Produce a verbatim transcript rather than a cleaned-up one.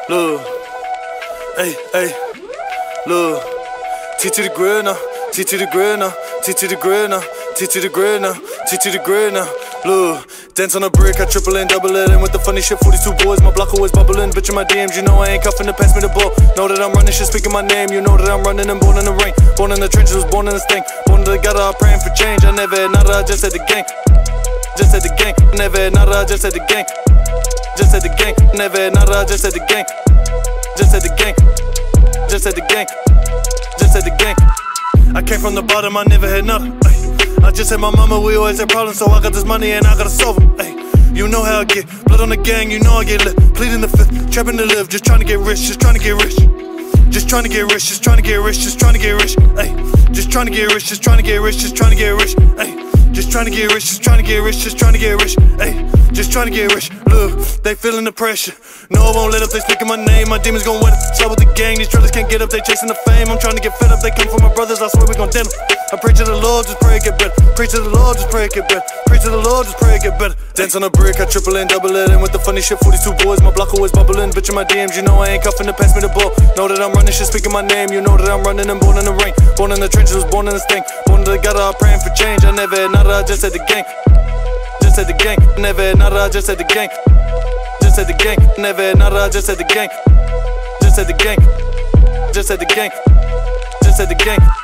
Look, hey, hey, look. T to the grill now, T to the grill now, T to the grill now, T to the grill now, T to the grill now. Look, dance on a brick, I triple and double it in with the funny shit. forty-two boys, my block always bubbling. Bitch in my D Ms, you know I ain't cuffing to pass me the ball. Know that I'm running shit, speaking my name. You know that I'm running and born in the rain. Born in the trenches, was born in the stink. Born to the gutter, I'm praying for change. I never had nada, I just had the gang. Just had the gang. Never had nada, I just had the gang. Just had the gang. Never had nada, I just had the gang. Just had the gang. Just had the gang. Just had the gang. I came from the bottom, I never had nothing. Ay. I just had my mama, we always had problems, so I got this money and I gotta solve them. Ay. You know how I get, blood on the gang, you know I get lit. Pleading the fifth, trapping to live, just trying to get rich, just trying to get rich. Just trying to get rich, just trying to get rich, just trying to get rich. Ay. Just trying to get rich, just trying to get rich, just trying to get rich. Ay. Just trying to get rich, just trying to get rich, just trying to get rich. Ay. Just trying to get rich. Look, they feeling the pressure. No, I won't let up, they speaking my name. My demons gon' wet up, slide with the gang. These drillers can't get up, they chasing the fame. I'm trying to get fed up, they come from my brothers, I swear we gon' dim them. I pray to the Lord, just pray it get better. Pray to the Lord, just pray it get better. Pray to the Lord, just pray it get better. Dance on a brick, I triple and double it in with the funny shit. forty-two boys, my block always bubbling. Bitch in my D Ms, you know I ain't cuffing to pass me the ball. Know that I'm running shit, speaking my name. You know that I'm running and born in the rain. Born in the trenches, was born in the stink. Born to the gutter, I'm praying for change. I never had nada, I just had the gang. Just had the gang. Never had nada, I just had the gang. Just had the gang. Never had nada, I just had the gang. Just had the gang. Just had the gang. Just had the gang.